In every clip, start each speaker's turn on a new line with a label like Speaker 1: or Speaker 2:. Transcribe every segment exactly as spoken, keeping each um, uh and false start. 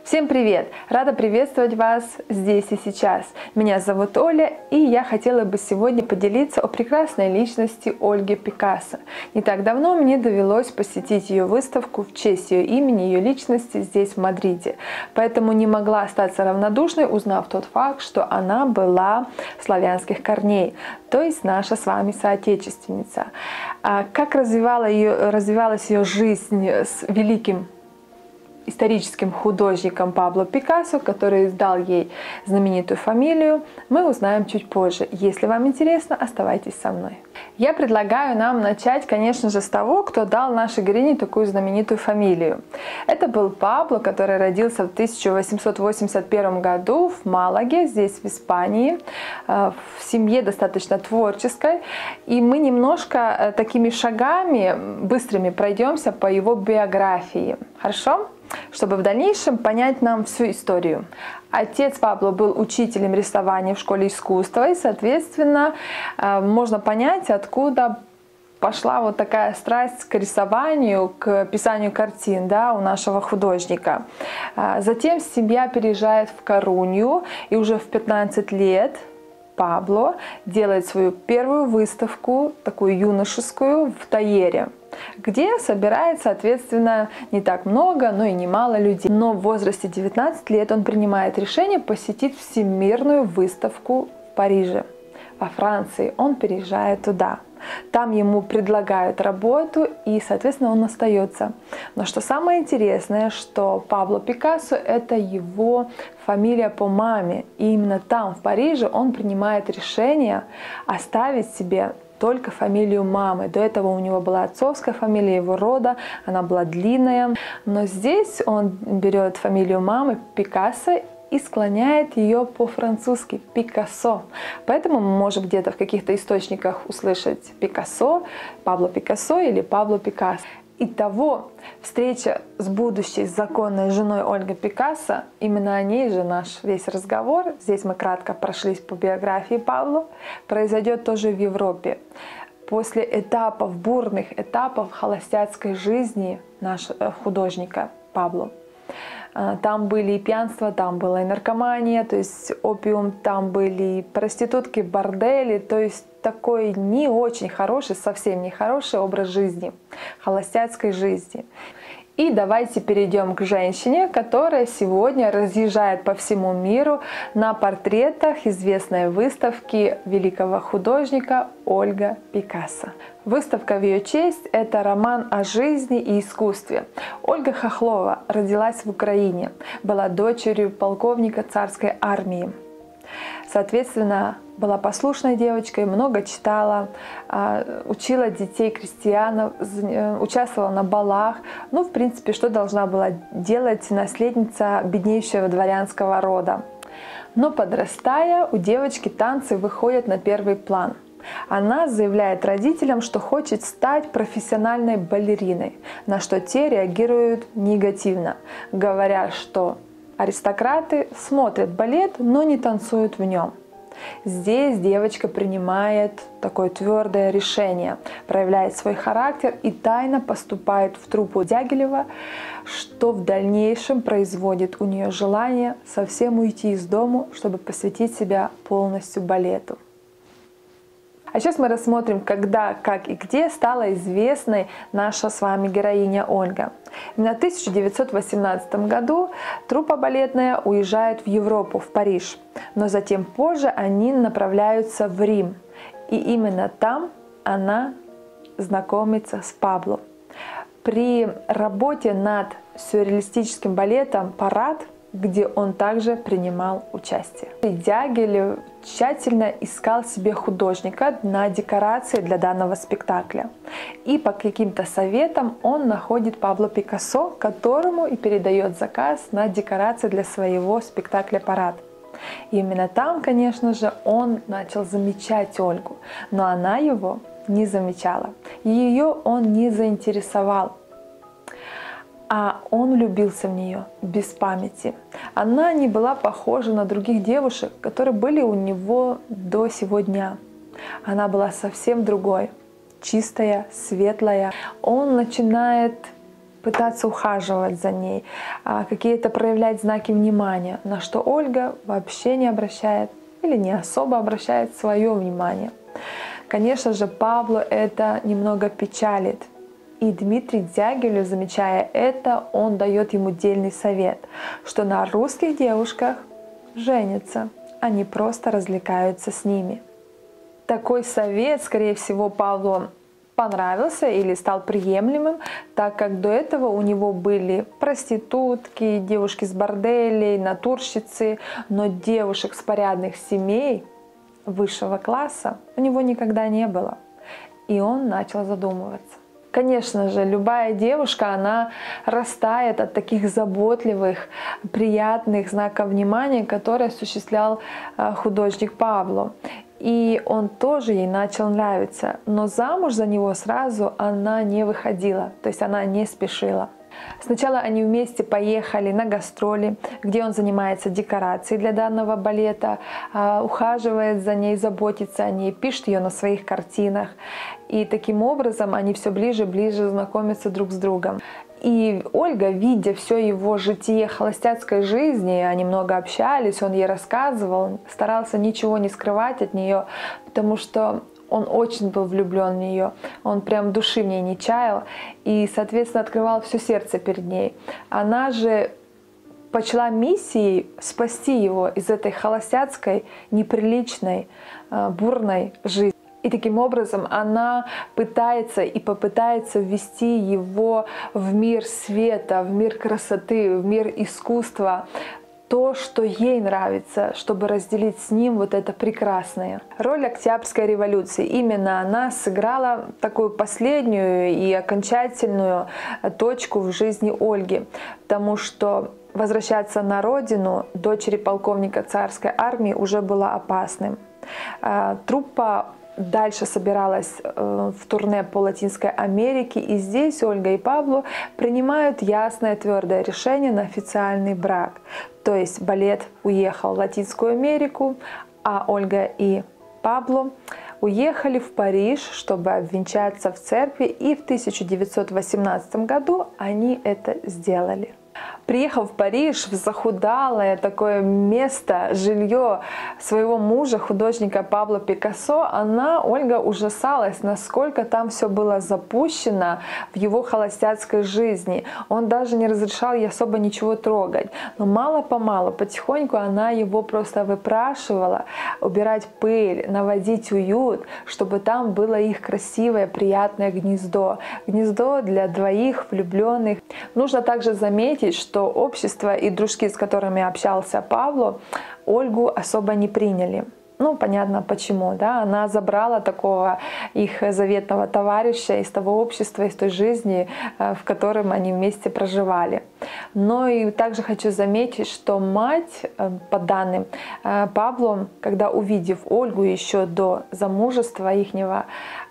Speaker 1: Всем привет! Рада приветствовать вас здесь и сейчас. Меня зовут Оля, и я хотела бы сегодня поделиться о прекрасной личности Ольги Пикассо. Не так давно мне довелось посетить ее выставку в честь ее имени, ее личности здесь, в Мадриде. Поэтому не могла остаться равнодушной, узнав тот факт, что она была славянских корней, то есть наша с вами соотечественница. Как развивала ее, развивалась ее жизнь с великим историческим художником Пабло Пикассо, который дал ей знаменитую фамилию, мы узнаем чуть позже. Если вам интересно, оставайтесь со мной. Я предлагаю нам начать, конечно же, с того, кто дал нашей героине такую знаменитую фамилию. Это был Пабло, который родился в тысяча восемьсот восемьдесят первом году в Малаге, здесь в Испании, в семье достаточно творческой. И мы немножко такими шагами быстрыми пройдемся по его биографии. Хорошо? Чтобы в дальнейшем понять нам всю историю. Отец Пабло был учителем рисования в школе искусства, и, соответственно, можно понять, откуда пошла вот такая страсть к рисованию, к писанию картин, да, у нашего художника. Затем семья переезжает в Корунью, и уже в пятнадцать лет Пабло делает свою первую выставку, такую юношескую, в Тайере, где собирает, соответственно, не так много, но и немало людей. Но в возрасте девятнадцати лет он принимает решение посетить всемирную выставку в Париже. Во Франции он переезжает туда. Там ему предлагают работу, и, соответственно, он остается. Но что самое интересное, что Пабло Пикассо — это его фамилия по маме. И именно там, в Париже, он принимает решение оставить себе только фамилию мамы. До этого у него была отцовская фамилия его рода, она была длинная. Но здесь он берет фамилию мамы Пикассо и склоняет ее по-французски Пикассо. Поэтому мы можем где-то в каких-то источниках услышать Пикассо, Пабло Пикассо или Пабло Пикассо. Итого, встреча с будущей законной женой Ольги Пикассо, именно о ней же наш весь разговор, здесь мы кратко прошлись по биографии Пабло, произойдет тоже в Европе. После этапов, бурных этапов холостяцкой жизни нашего художника Пабло. Там были и пьянство, там была и наркомания, то есть опиум, там были и проститутки, бордели, то есть такой не очень хороший, совсем не хороший образ жизни, холостяцкой жизни. И давайте перейдем к женщине, которая сегодня разъезжает по всему миру на портретах известной выставки великого художника Ольга Пикассо. Выставка в ее честь – это роман о жизни и искусстве. Ольга Хохлова родилась в Украине, была дочерью полковника царской армии. Соответственно, была послушной девочкой, много читала, учила детей крестьян, участвовала на балах. Ну, в принципе, что должна была делать наследница беднейшего дворянского рода. Но подрастая, у девочки танцы выходят на первый план. Она заявляет родителям, что хочет стать профессиональной балериной, на что те реагируют негативно, говоря, что аристократы смотрят балет, но не танцуют в нем. Здесь девочка принимает такое твердое решение, проявляет свой характер и тайно поступает в труппу Дягилева, что в дальнейшем производит у нее желание совсем уйти из дому, чтобы посвятить себя полностью балету. А сейчас мы рассмотрим, когда, как и где стала известной наша с вами героиня Ольга. Именно в тысяча девятьсот восемнадцатом году труппа балетная уезжает в Европу, в Париж, но затем позже они направляются в Рим. И именно там она знакомится с Пабло. При работе над сюрреалистическим балетом «Парад», где он также принимал участие. Дягилев тщательно искал себе художника на декорации для данного спектакля. И по каким-то советам он находит Пабло Пикассо, которому и передает заказ на декорации для своего спектакля «Парад». И именно там, конечно же, он начал замечать Ольгу, но она его не замечала. Ее он не заинтересовал. А он влюбился в нее без памяти. Она не была похожа на других девушек, которые были у него до сего дня. Она была совсем другой, чистая, светлая. Он начинает пытаться ухаживать за ней, какие-то проявлять знаки внимания, на что Ольга вообще не обращает или не особо обращает свое внимание. Конечно же, Павлу это немного печалит. И Дмитрий Дягилев, замечая это, он дает ему дельный совет, что на русских девушках женятся, а не просто развлекаются с ними. Такой совет, скорее всего, Павлу понравился или стал приемлемым, так как до этого у него были проститутки, девушки с борделей, натурщицы, но девушек с порядных семей высшего класса у него никогда не было. И он начал задумываться. Конечно же, любая девушка, она растает от таких заботливых, приятных знаков внимания, которые осуществлял художник Пабло. И он тоже ей начал нравиться, но замуж за него сразу она не выходила, то есть она не спешила. Сначала они вместе поехали на гастроли, где он занимается декорацией для данного балета, ухаживает за ней, заботится о ней, пишет ее на своих картинах. И таким образом они все ближе и ближе знакомятся друг с другом. И Ольга, видя все его житие холостяцкой жизни, они много общались, он ей рассказывал, старался ничего не скрывать от нее, потому что он очень был влюблен в нее, он прям души в ней не чаял и, соответственно, открывал все сердце перед ней. Она же почла миссией спасти его из этой холостяцкой, неприличной, бурной жизни. И таким образом она пытается и попытается ввести его в мир света, в мир красоты, в мир искусства, то, что ей нравится, чтобы разделить с ним вот это прекрасное. Роль Октябрьской революции. Именно она сыграла такую последнюю и окончательную точку в жизни Ольги, потому что возвращаться на родину дочери полковника царской армии уже было опасным. Труппа дальше собиралась в турне по Латинской Америке, и здесь Ольга и Пабло принимают ясное твердое решение на официальный брак. То есть балет уехал в Латинскую Америку, а Ольга и Пабло уехали в Париж, чтобы обвенчаться в церкви, и в тысяча девятьсот восемнадцатом году они это сделали. Приехав в Париж, в захудалое такое место, жилье своего мужа, художника Пабло Пикассо, она, Ольга, ужасалась, насколько там все было запущено в его холостяцкой жизни. Он даже не разрешал ей особо ничего трогать. Но мало-помалу, потихоньку она его просто выпрашивала убирать пыль, наводить уют, чтобы там было их красивое, приятное гнездо. Гнездо для двоих влюбленных. Нужно также заметить, что общество и дружки, с которыми общался Пабло, Ольгу особо не приняли. Ну, понятно почему, да, она забрала такого их заветного товарища из того общества, из той жизни, в котором они вместе проживали. Но и также хочу заметить, что мать, по данным Пабло, когда увидев Ольгу еще до замужества ихнего,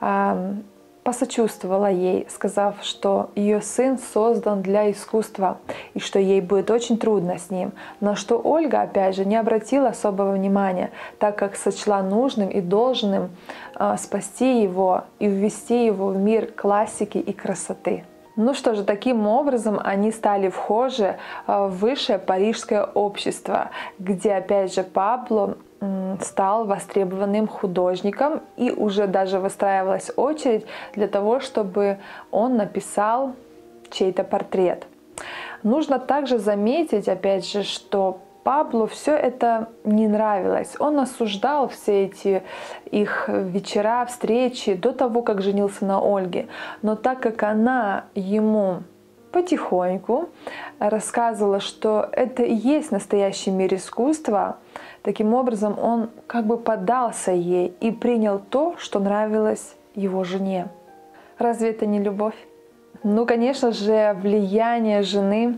Speaker 1: посочувствовала ей, сказав, что ее сын создан для искусства и что ей будет очень трудно с ним. На что Ольга, опять же, не обратила особого внимания, так как сочла нужным и должным э, спасти его и ввести его в мир классики и красоты. Ну что же, таким образом они стали вхожи в высшее парижское общество, где, опять же, Пабло стал востребованным художником, и уже даже выстраивалась очередь для того, чтобы он написал чей-то портрет. Нужно также заметить, опять же, что Пабло все это не нравилось. Он осуждал все эти их вечера, встречи до того, как женился на Ольге. Но так как она ему потихоньку рассказывала, что это и есть настоящий мир искусства, таким образом он как бы поддался ей и принял то, что нравилось его жене. Разве это не любовь? Ну, конечно же, влияние жены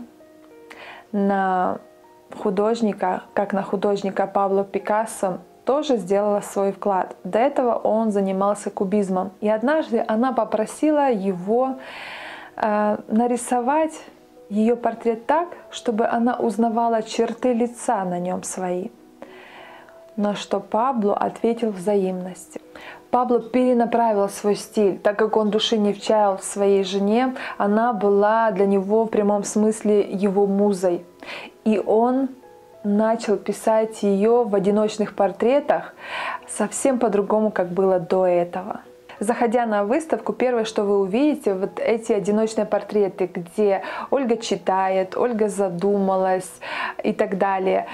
Speaker 1: на художника, как на художника Пабло Пикассо, тоже сделала свой вклад. До этого он занимался кубизмом. И однажды она попросила его э, нарисовать ее портрет так, чтобы она узнавала черты лица на нем свои. На что Пабло ответил взаимностью. Пабло перенаправил свой стиль, так как он души не чаял в своей жене, она была для него в прямом смысле его музой. И он начал писать ее в одиночных портретах совсем по-другому, как было до этого. Заходя на выставку, первое, что вы увидите, вот эти одиночные портреты, где Ольга читает, Ольга задумалась и так далее.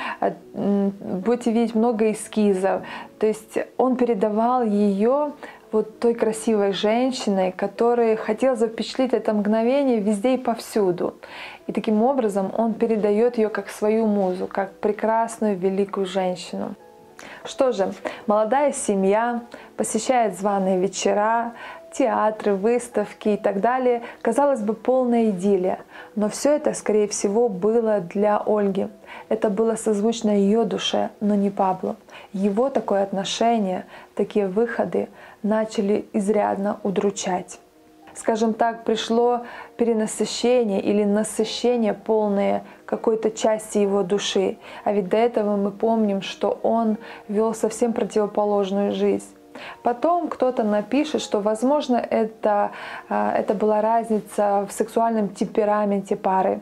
Speaker 1: Будете видеть много эскизов. То есть он передавал ее вот той красивой женщиной, которая хотела запечатлеть это мгновение везде и повсюду. И таким образом он передает ее как свою музу, как прекрасную, великую женщину. Что же, молодая семья посещает званые вечера, театры, выставки и так далее. Казалось бы, полная идиллия. Но все это, скорее всего, было для Ольги. Это было созвучно ее душе, но не Пабло. Его такое отношение, такие выходы начали изрядно удручать. Скажем так, пришло перенасыщение или насыщение полное какой-то части его души. А ведь до этого мы помним, что он вел совсем противоположную жизнь. Потом кто-то напишет, что, возможно, это, это была разница в сексуальном темпераменте пары.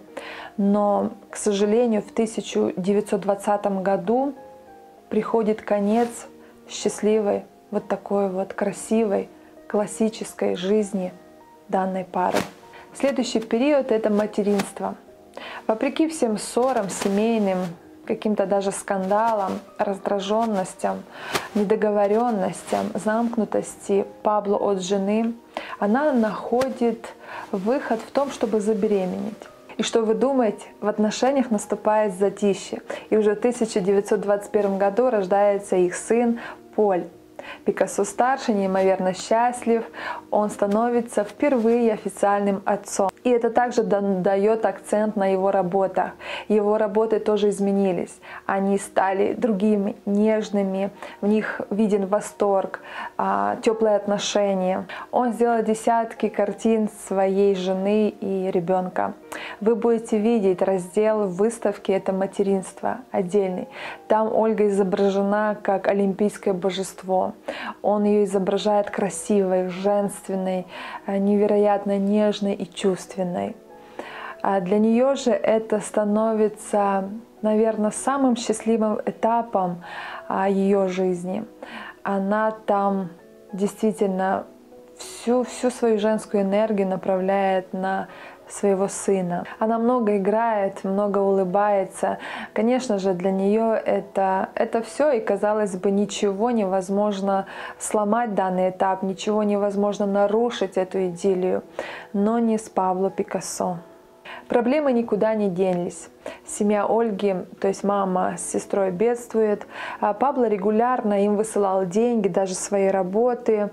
Speaker 1: Но, к сожалению, в тысяча девятьсот двадцатом году приходит конец счастливой, вот такой вот красивой, классической жизни данной пары. Следующий период — это материнство. Вопреки всем ссорам семейным, каким-то даже скандалам, раздраженностям, недоговоренностям, замкнутости Пабло от жены, она находит выход в том, чтобы забеременеть. И что вы думаете? В отношениях наступает затишье. И уже в тысяча девятьсот двадцать первом году рождается их сын Поль. Пикассо-старший неимоверно счастлив, он становится впервые официальным отцом. И это также дает акцент на его работах. Его работы тоже изменились. Они стали другими, нежными, в них виден восторг, теплые отношения. Он сделал десятки картин своей жены и ребенка. Вы будете видеть раздел в выставке «Это материнство» отдельный. Там Ольга изображена как олимпийское божество. Он ее изображает красивой, женственной, невероятно нежной и чувственной. А для нее же это становится, наверное, самым счастливым этапом ее жизни. Она там действительно всю, всю свою женскую энергию направляет на своего сына. Она много играет, много улыбается. Конечно же, для нее это, это все, и, казалось бы, ничего невозможно сломать данный этап, ничего невозможно нарушить эту идиллию, но не с Пабло Пикассо. Проблемы никуда не денлись. Семья Ольги, то есть мама с сестрой, бедствует. А Пабло регулярно им высылал деньги, даже свои работы,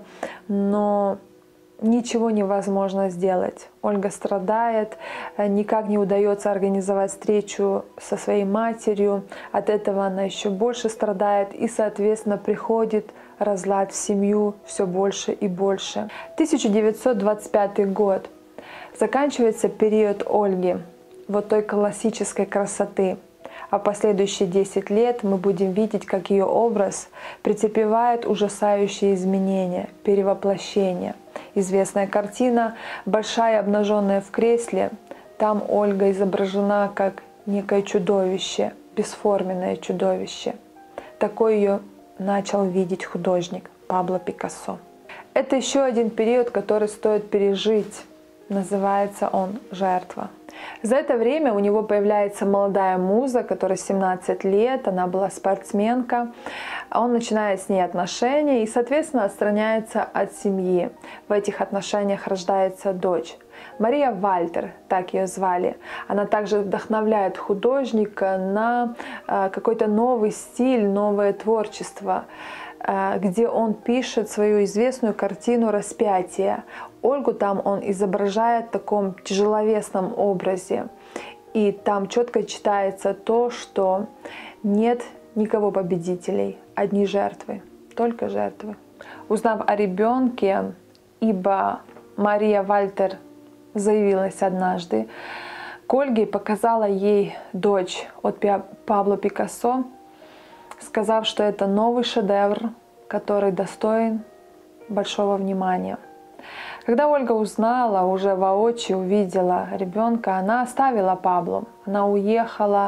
Speaker 1: но ничего невозможно сделать. Ольга страдает, никак не удается организовать встречу со своей матерью. От этого она еще больше страдает, и, соответственно, приходит разлад в семью все больше и больше. тысяча девятьсот двадцать пятый год. Заканчивается период Ольги, вот той классической красоты. А последующие десять лет мы будем видеть, как ее образ претерпевает ужасающие изменения, перевоплощения. Известная картина «Большая обнаженная в кресле». Там Ольга изображена как некое чудовище, бесформенное чудовище. Такой ее начал видеть художник Пабло Пикассо. Это еще один период, который стоит пережить. Называется он «Жертва». За это время у него появляется молодая муза, которой семнадцать лет, она была спортсменка. Он начинает с ней отношения и, соответственно, отстраняется от семьи. В этих отношениях рождается дочь. Мария Вальтер, так ее звали. Она также вдохновляет художника на какой-то новый стиль, новое творчество, где он пишет свою известную картину «Распятие». Ольгу там он изображает в таком тяжеловесном образе. И там четко читается то, что нет никого победителей, одни жертвы, только жертвы. Узнав о ребенке, ибо Мария Вальтер заявилась однажды к Ольге и показала ей дочь от Пабло Пикассо, сказав, что это новый шедевр, который достоин большого внимания. Когда Ольга узнала, уже воочию увидела ребенка, она оставила Пабло. Она уехала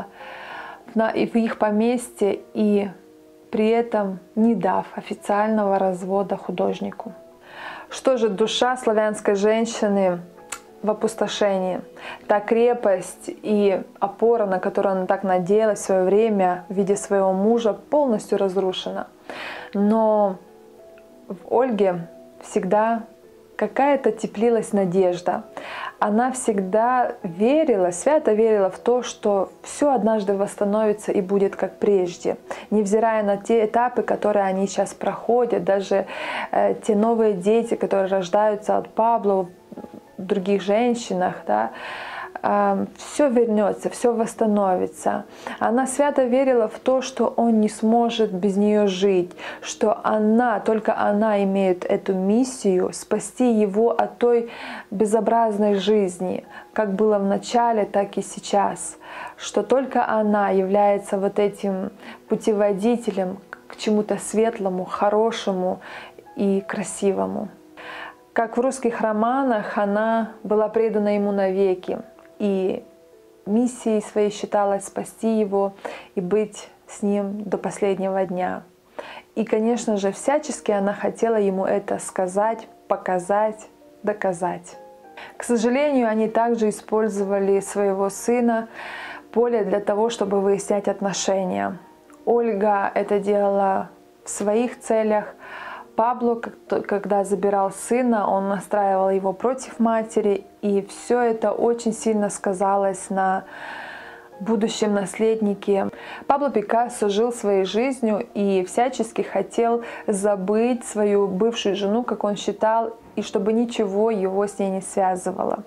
Speaker 1: в их поместье и при этом не дав официального развода художнику. Что же душа славянской женщины в опустошении? Та крепость и опора, на которую она так надеялась в свое время в виде своего мужа, полностью разрушена. Но в Ольге всегда какая-то теплилась надежда. Она всегда верила, свято верила в то, что все однажды восстановится и будет как прежде. Невзирая на те этапы, которые они сейчас проходят, даже э, те новые дети, которые рождаются от Пабло в других женщинах, да, э, все вернется, все восстановится. Она свято верила в то, что он не сможет без нее жить, что она, только она имеет эту миссию спасти его от той безобразной жизни, как было в начале, так и сейчас, что только она является вот этим путеводителем к чему-то светлому, хорошему и красивому. Как в русских романах, она была предана ему навеки, и миссией своей считалось спасти его и быть с ним до последнего дня. И, конечно же, всячески она хотела ему это сказать, показать, доказать. К сожалению, они также использовали своего сына Поле для того, чтобы выяснять отношения. Ольга это делала в своих целях. Пабло, когда забирал сына, он настраивал его против матери, и все это очень сильно сказалось на будущем наследнике. Пабло Пикассо жил своей жизнью и всячески хотел забыть свою бывшую жену, как он считал, и чтобы ничего его с ней не связывало.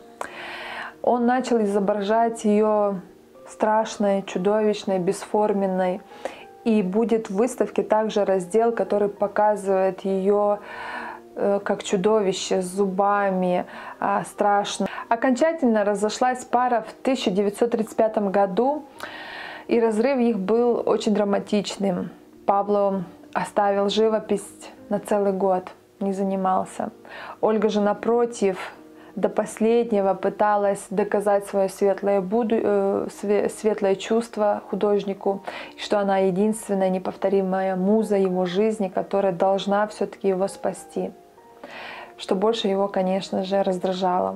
Speaker 1: Он начал изображать ее страшной, чудовищной, бесформенной. И будет в выставке также раздел, который показывает ее э, как чудовище с зубами, э, страшно. Окончательно разошлась пара в тысяча девятьсот тридцать пятом году, и разрыв их был очень драматичным. Пабло оставил живопись на целый год, не занимался. Ольга же, напротив, до последнего пыталась доказать свое светлое, буду... светлое чувство художнику, что она единственная неповторимая муза его жизни, которая должна все-таки его спасти, что больше его, конечно же, раздражало.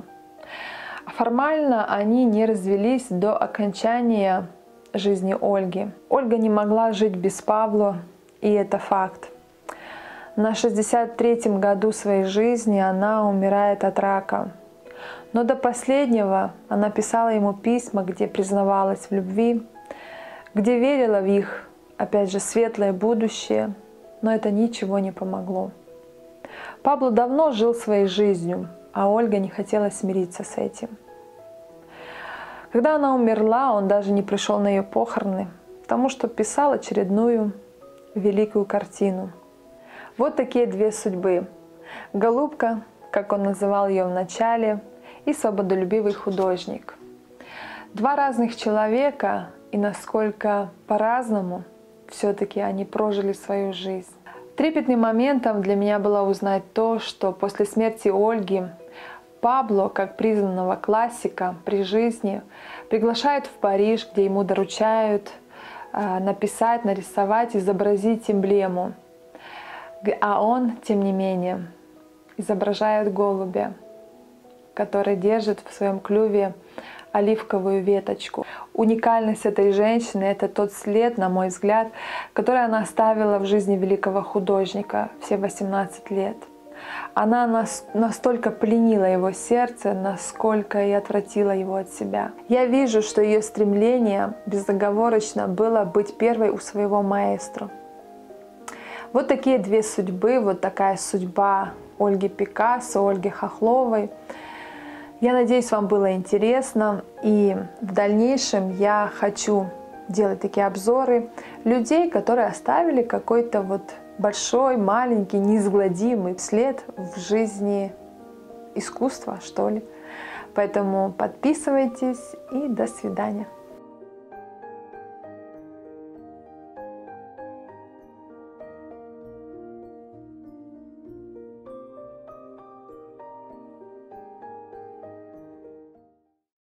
Speaker 1: Формально они не развелись до окончания жизни Ольги. Ольга не могла жить без Пабло, и это факт. На шестьдесят третьем году своей жизни она умирает от рака. Но до последнего она писала ему письма, где признавалась в любви, где верила в их, опять же, светлое будущее, но это ничего не помогло. Пабло давно жил своей жизнью, а Ольга не хотела смириться с этим. Когда она умерла, он даже не пришел на ее похороны, потому что писал очередную великую картину. Вот такие две судьбы. Голубка, как он называл ее в начале, и свободолюбивый художник. Два разных человека, и насколько по-разному все-таки они прожили свою жизнь. Трепетным моментом для меня было узнать то, что после смерти Ольги Пабло, как признанного классика при жизни, приглашают в Париж, где ему доручают э, написать, нарисовать, изобразить эмблему. А он, тем не менее, изображает голубя, который держит в своем клюве оливковую веточку. Уникальность этой женщины — это тот след, на мой взгляд, который она оставила в жизни великого художника все восемнадцать лет. Она нас, настолько пленила его сердце, насколько и отвратила его от себя. Я вижу, что ее стремление безоговорочно было быть первой у своего маэстро. Вот такие две судьбы, вот такая судьба Ольги Пикассо, Ольги Хохловой. Я надеюсь, вам было интересно, и в дальнейшем я хочу делать такие обзоры людей, которые оставили какой-то вот большой, маленький, неизгладимый след в жизни искусства, что ли. Поэтому подписывайтесь и до свидания.